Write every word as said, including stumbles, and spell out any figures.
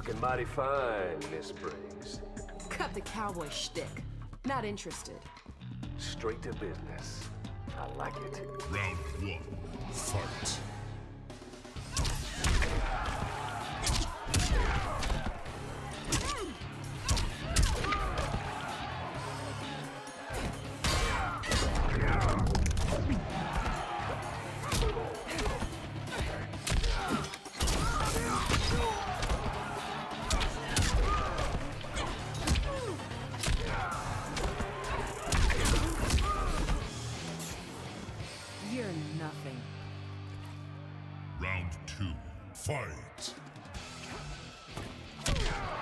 Looking mighty fine, Miss Briggs. Cut the cowboy shtick. Not interested. Straight to business. I like it. Round one, fight. You're nothing. Round two, fight.